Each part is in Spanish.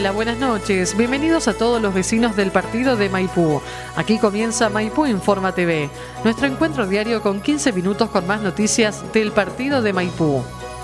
Hola, buenas noches. Bienvenidos a todos los vecinos del partido de Maipú. Aquí comienza Maipú Informa TV, nuestro encuentro diario con 15 minutos con más noticias del partido de Maipú.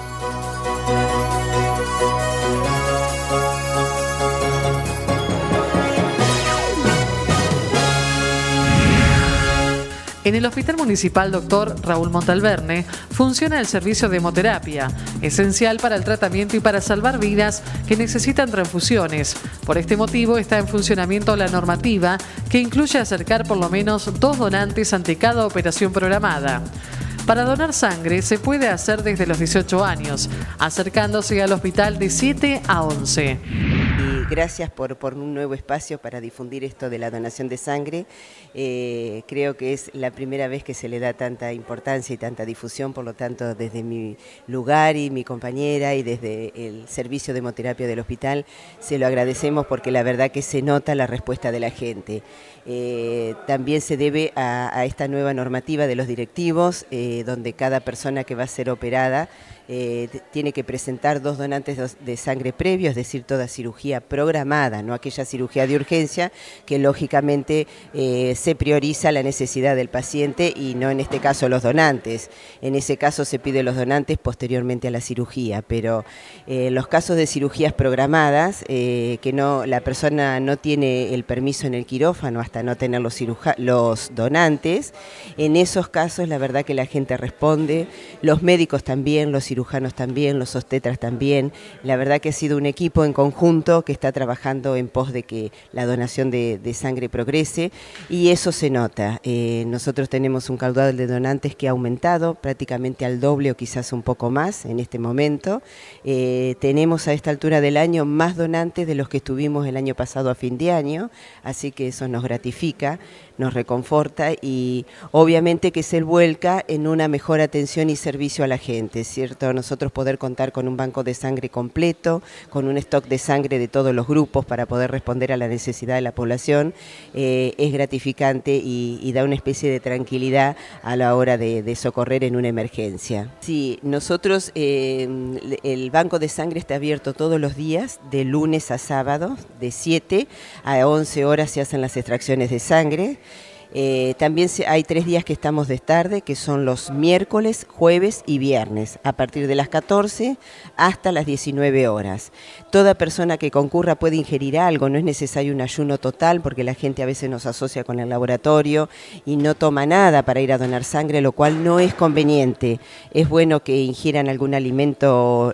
En el Hospital Municipal Dr. Raúl Montalverne funciona el servicio de hemoterapia, esencial para el tratamiento y para salvar vidas que necesitan transfusiones. Por este motivo está en funcionamiento la normativa que incluye acercar por lo menos 2 donantes ante cada operación programada. Para donar sangre se puede hacer desde los 18 años, acercándose al hospital de 7 a 11. Gracias por un nuevo espacio para difundir esto de la donación de sangre. Creo que es la primera vez que se le da tanta importancia y tanta difusión, por lo tanto desde mi lugar y mi compañera y desde el servicio de hemoterapia del hospital se lo agradecemos porque la verdad que se nota la respuesta de la gente. También se debe a esta nueva normativa de los directivos, donde cada persona que va a ser operada tiene que presentar 2 donantes de sangre previo, es decir, toda cirugía programada, no aquella cirugía de urgencia que lógicamente se prioriza la necesidad del paciente y no en este caso los donantes. En ese caso se pide los donantes posteriormente a la cirugía, pero los casos de cirugías programadas, que la persona no tiene el permiso en el quirófano hasta no tener los donantes, en esos casos la verdad que la gente responde, los médicos también, los cirujanos también, los obstetras también. La verdad que ha sido un equipo en conjunto que está trabajando en pos de que la donación de sangre progrese y eso se nota. Nosotros tenemos un caudal de donantes que ha aumentado prácticamente al doble o quizás un poco más en este momento. Tenemos a esta altura del año más donantes de los que estuvimos el año pasado a fin de año, así que eso nos gratifica, nos reconforta y obviamente que se vuelca en una mejor atención y servicio a la gente, ¿cierto? Nosotros poder contar con un banco de sangre completo, con un stock de sangre de todos los grupos para poder responder a la necesidad de la población, es gratificante y da una especie de tranquilidad a la hora de socorrer en una emergencia. Sí, nosotros, el banco de sangre está abierto todos los días, de lunes a sábado, de 7 a 11 horas se hacen las extracciones de sangre. También hay 3 días que estamos de tarde, que son los miércoles, jueves y viernes, a partir de las 14 hasta las 19 horas. Toda persona que concurra puede ingerir algo, no es necesario un ayuno total, porque la gente a veces nos asocia con el laboratorio y no toma nada para ir a donar sangre, lo cual no es conveniente. Es bueno que ingieran algún alimento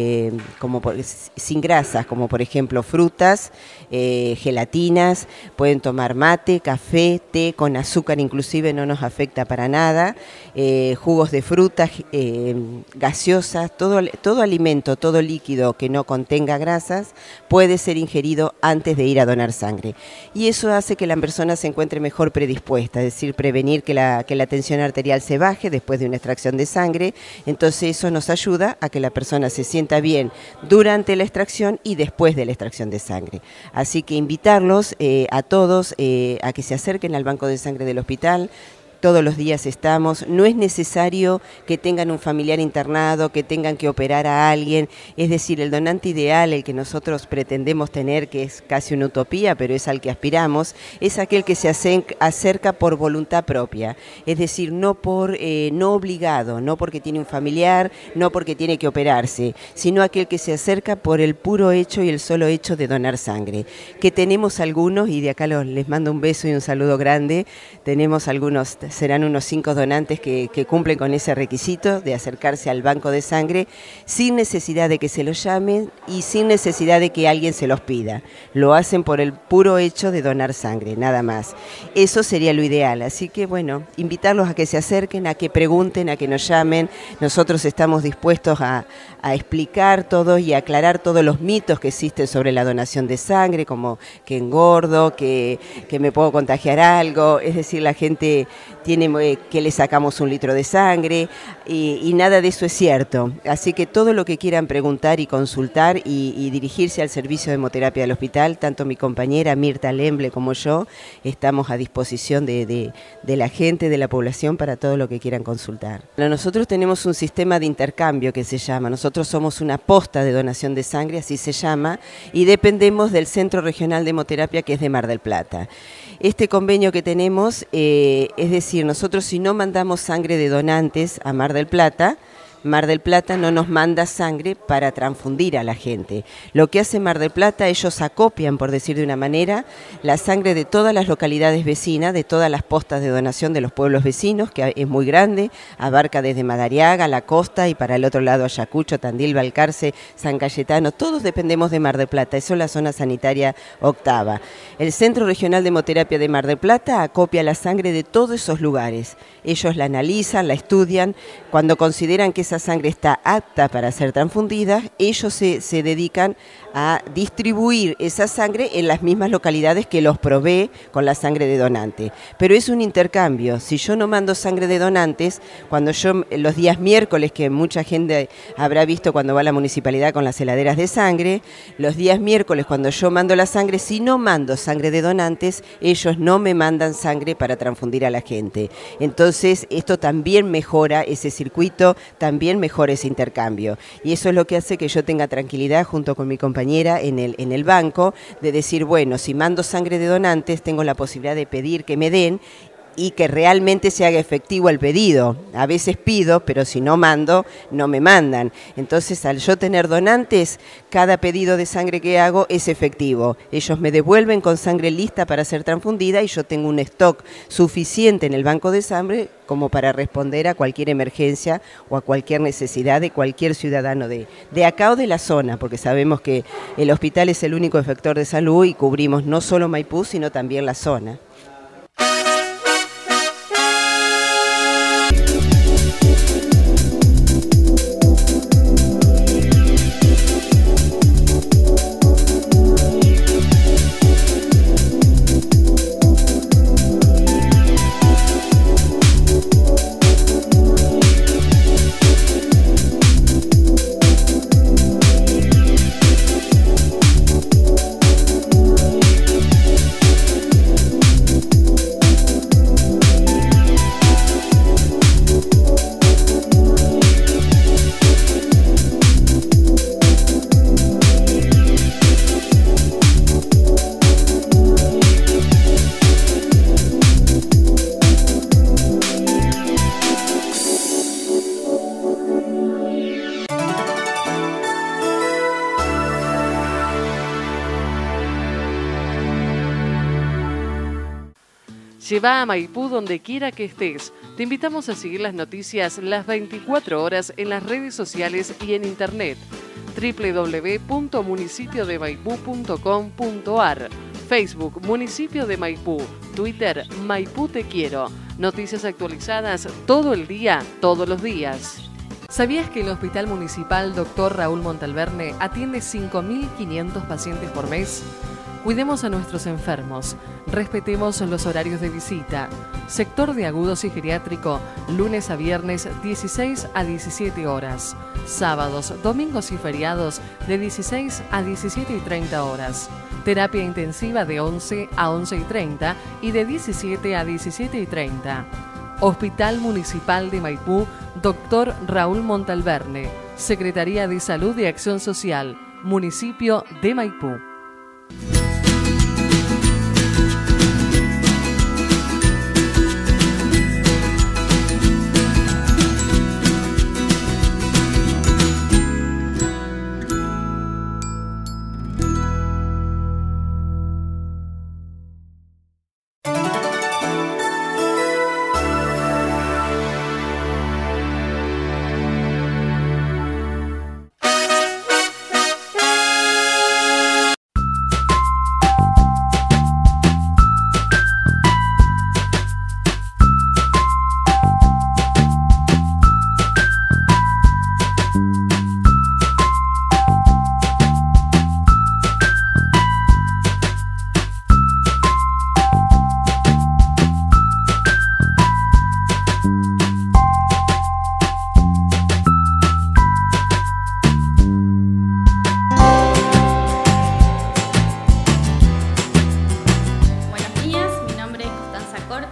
sin grasas, como por ejemplo frutas, gelatinas, pueden tomar mate, café, té, con azúcar inclusive no nos afecta para nada, jugos de frutas, gaseosas, todo alimento, todo líquido que no contenga grasas puede ser ingerido antes de ir a donar sangre. Y eso hace que la persona se encuentre mejor predispuesta, es decir, prevenir que la tensión arterial se baje después de una extracción de sangre. Entonces eso nos ayuda a que la persona se sienta bien durante la extracción y después de la extracción de sangre. Así que invitarlos a todos a que se acerquen al banco de sangre del hospital. Todos los días estamos, no es necesario que tengan un familiar internado, que tengan que operar a alguien, es decir, el donante ideal, el que nosotros pretendemos tener, que es casi una utopía, pero es al que aspiramos, es aquel que se acerca por voluntad propia, es decir, no obligado, no porque tiene un familiar, no porque tiene que operarse, sino aquel que se acerca por el puro hecho y el solo hecho de donar sangre. Que tenemos algunos, y de acá les mando un beso y un saludo grande, tenemos algunos, serán unos 5 donantes que cumplen con ese requisito de acercarse al banco de sangre sin necesidad de que se los llamen y sin necesidad de que alguien se los pida. Lo hacen por el puro hecho de donar sangre, nada más. Eso sería lo ideal, así que bueno, invitarlos a que se acerquen, a que pregunten, a que nos llamen. Nosotros estamos dispuestos a explicar todo y aclarar todos los mitos que existen sobre la donación de sangre, como que engordo, que me puedo contagiar algo, es decir, la gente que le sacamos 1 litro de sangre y nada de eso es cierto. Así que todo lo que quieran preguntar y consultar y dirigirse al servicio de hemoterapia del hospital, tanto mi compañera Mirta Lemble como yo, estamos a disposición de la gente, de la población, para todo lo que quieran consultar. Nosotros tenemos un sistema de intercambio que se llama, nosotros somos una posta de donación de sangre, así se llama, y dependemos del Centro Regional de Hemoterapia, que es de Mar del Plata. Este convenio que tenemos, es decir, nosotros si no mandamos sangre de donantes a Mar del Plata no nos manda sangre para transfundir a la gente. Lo que hace Mar del Plata, ellos acopian, por decir de una manera, la sangre de todas las localidades vecinas, de todas las postas de donación de los pueblos vecinos, que es muy grande, abarca desde Madariaga, la costa, y para el otro lado Ayacucho, Tandil, Balcarce, San Cayetano, todos dependemos de Mar del Plata, eso es la zona sanitaria octava. El Centro Regional de Hemoterapia de Mar del Plata acopia la sangre de todos esos lugares. Ellos la analizan, la estudian, cuando consideran que esa sangre está apta para ser transfundida, ellos se dedican a distribuir esa sangre en las mismas localidades que los provee con la sangre de donante. Pero es un intercambio. Si yo no mando sangre de donantes, cuando yo los días miércoles, que mucha gente habrá visto cuando va a la municipalidad con las heladeras de sangre, los días miércoles cuando yo mando la sangre, si no mando sangre de donantes, ellos no me mandan sangre para transfundir a la gente. Entonces esto también mejora ese circuito, también mejora ese intercambio. Y eso es lo que hace que yo tenga tranquilidad junto con mi compañera en el banco, de decir, bueno, si mando sangre de donantes, tengo la posibilidad de pedir que me den y que realmente se haga efectivo el pedido. A veces pido, pero si no mando, no me mandan. Entonces, al yo tener donantes, cada pedido de sangre que hago es efectivo. Ellos me devuelven con sangre lista para ser transfundida y yo tengo un stock suficiente en el banco de sangre como para responder a cualquier emergencia o a cualquier necesidad de cualquier ciudadano de acá o de la zona, porque sabemos que el hospital es el único efector de salud y cubrimos no solo Maipú, sino también la zona. Lleva a Maipú donde quiera que estés. Te invitamos a seguir las noticias las 24 horas en las redes sociales y en internet. www.municipiodemaipú.com.ar, Facebook Municipio de Maipú, Twitter Maipú Te Quiero. Noticias actualizadas todo el día, todos los días. ¿Sabías que el Hospital Municipal Dr. Raúl Montalverne atiende 5.500 pacientes por mes? Cuidemos a nuestros enfermos, respetemos los horarios de visita. Sector de agudos y geriátrico, lunes a viernes 16 a 17 horas. Sábados, domingos y feriados de 16 a 17:30 horas. Terapia intensiva de 11 a 11:30 y de 17 a 17:30. Hospital Municipal de Maipú, Dr. Raúl Montalverne. Secretaría de Salud y Acción Social, Municipio de Maipú.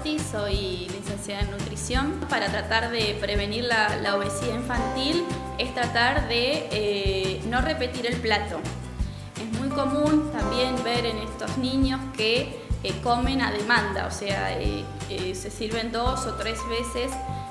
Berti, soy licenciada en nutrición. Para tratar de prevenir la obesidad infantil es tratar de no repetir el plato. Es muy común también ver en estos niños que comen a demanda, o sea, se sirven 2 o 3 veces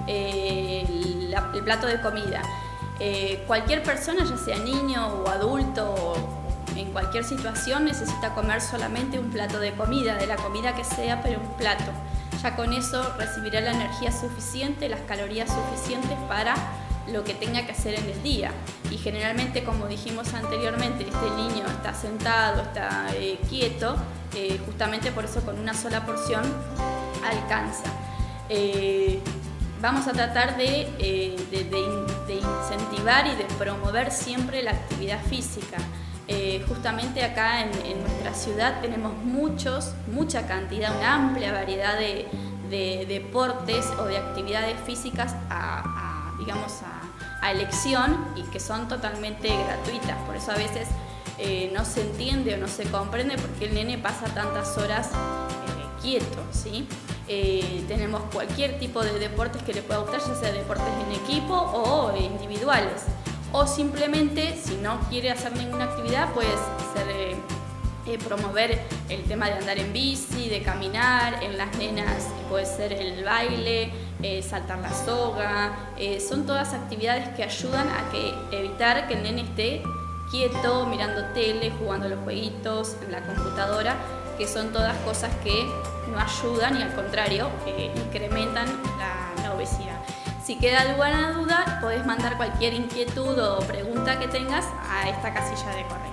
el plato de comida. Cualquier persona, ya sea niño o adulto o en cualquier situación, necesita comer solamente un plato de comida, de la comida que sea, pero un plato. Ya con eso recibirá la energía suficiente, las calorías suficientes para lo que tenga que hacer en el día. Y generalmente, como dijimos anteriormente, este niño está sentado, está quieto, justamente por eso con una sola porción alcanza. Vamos a tratar de incentivar y de promover siempre la actividad física. Justamente acá en nuestra ciudad tenemos mucha cantidad, una amplia variedad de deportes o de actividades físicas digamos, a elección y que son totalmente gratuitas. Por eso a veces no se entiende o no se comprende por qué el nene pasa tantas horas quieto, ¿sí? Tenemos cualquier tipo de deportes que le pueda gustar, ya sea deportes en equipo o individuales. O simplemente, si no quiere hacer ninguna actividad, puede ser promover el tema de andar en bici, de caminar. En las nenas puede ser el baile, saltar la soga. Son todas actividades que ayudan a evitar que el nene esté quieto, mirando tele, jugando los jueguitos, en la computadora, que son todas cosas que no ayudan y al contrario incrementan la obesidad. Si queda alguna duda, podés mandar cualquier inquietud o pregunta que tengas a esta casilla de correo.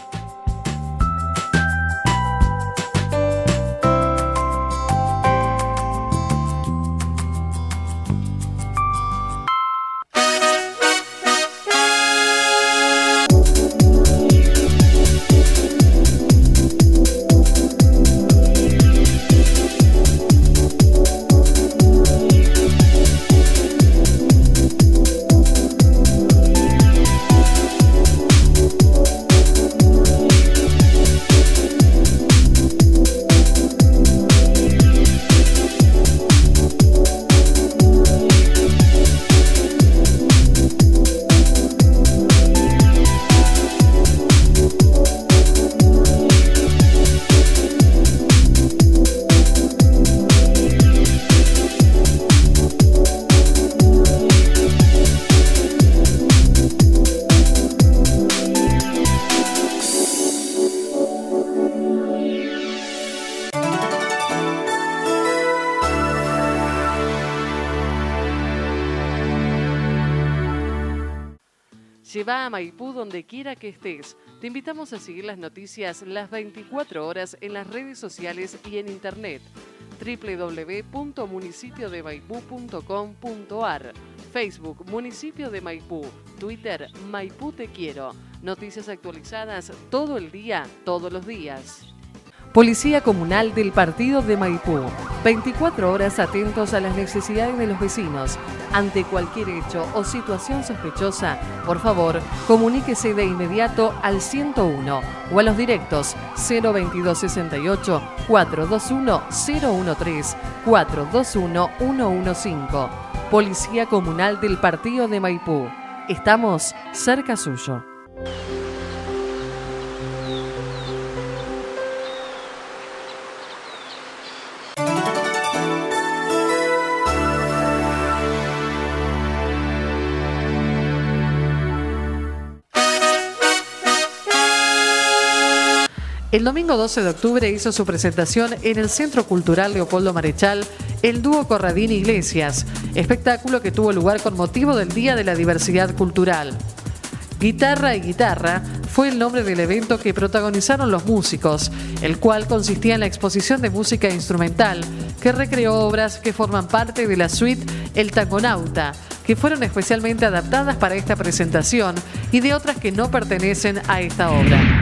Lleva a Maipú donde quiera que estés. Te invitamos a seguir las noticias las 24 horas en las redes sociales y en internet. www.municipiodemaipú.com.ar, Facebook Municipio de Maipú, Twitter Maipú Te Quiero. Noticias actualizadas todo el día, todos los días. Policía Comunal del Partido de Maipú. 24 horas atentos a las necesidades de los vecinos. Ante cualquier hecho o situación sospechosa, por favor, comuníquese de inmediato al 101 o a los directos 02268 421 013 421 115. Policía Comunal del Partido de Maipú. Estamos cerca suyo. El domingo 12 de octubre hizo su presentación en el Centro Cultural Leopoldo Marechal el dúo Corradini Iglesias, espectáculo que tuvo lugar con motivo del Día de la Diversidad Cultural. Guitarra y Guitarra fue el nombre del evento que protagonizaron los músicos, el cual consistía en la exposición de música instrumental que recreó obras que forman parte de la suite El Tangonauta, que fueron especialmente adaptadas para esta presentación, y de otras que no pertenecen a esta obra.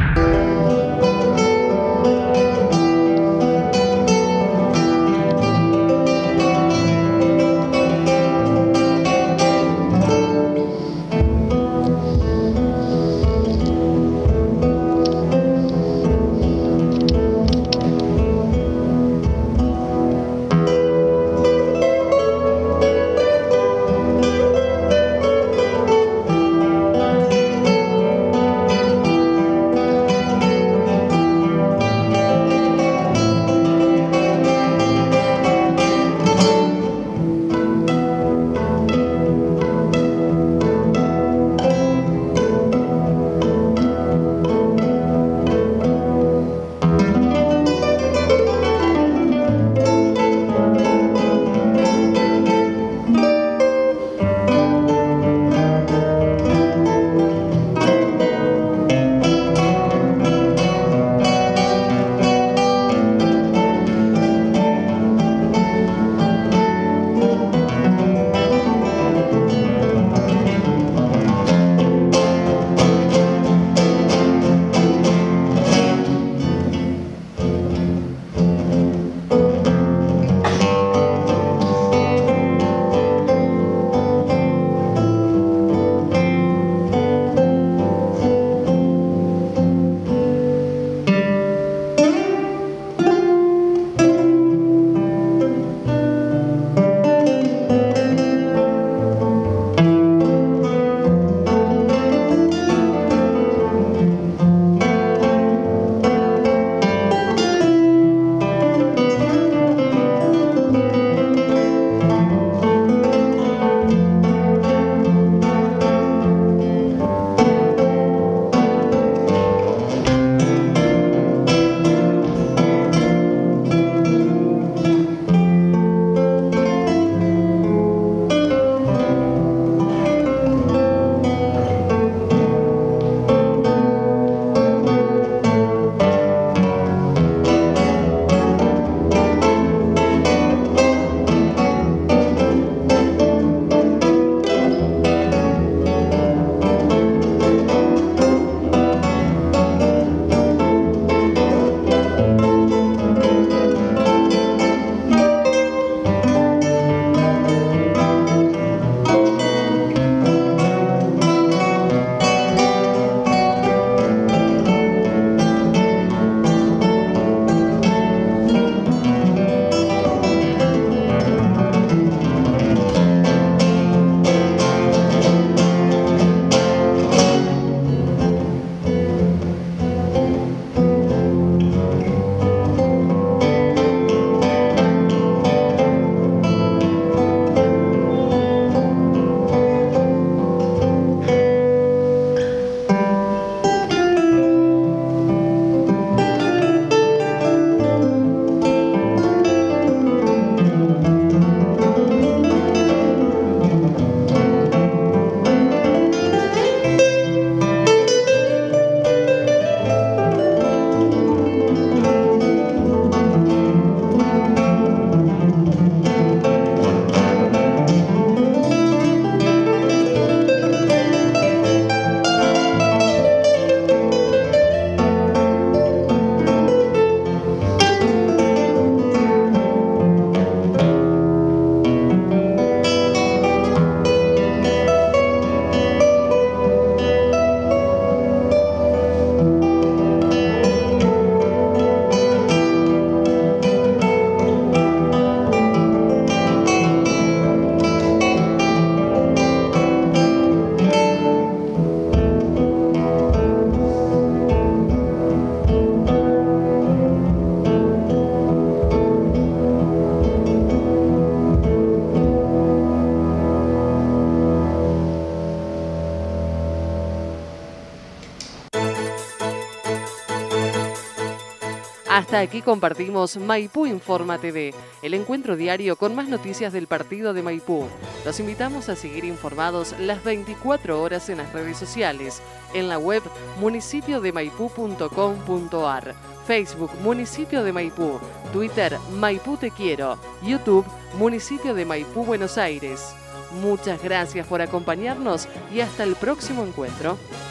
Hasta aquí compartimos Maipú Informa TV, el encuentro diario con más noticias del partido de Maipú. Los invitamos a seguir informados las 24 horas en las redes sociales, en la web municipiodemaipú.com.ar, Facebook Municipio de Maipú, Twitter Maipú Te Quiero, YouTube Municipio de Maipú Buenos Aires. Muchas gracias por acompañarnos y hasta el próximo encuentro.